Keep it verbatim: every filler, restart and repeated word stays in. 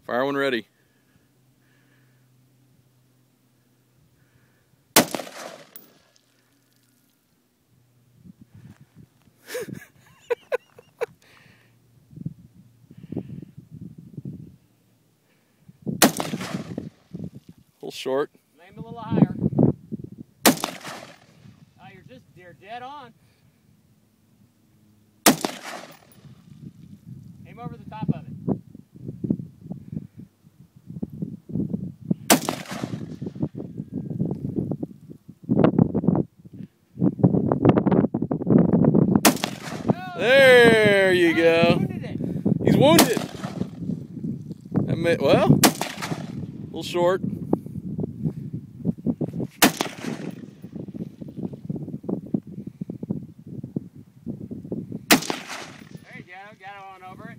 Fire when ready. A little short. Aim a little higher. Oh, you're just you're dead on. Aim over the top of it. There you go. He's wounded. I mean, well, a little short. There you go. Got it on over it.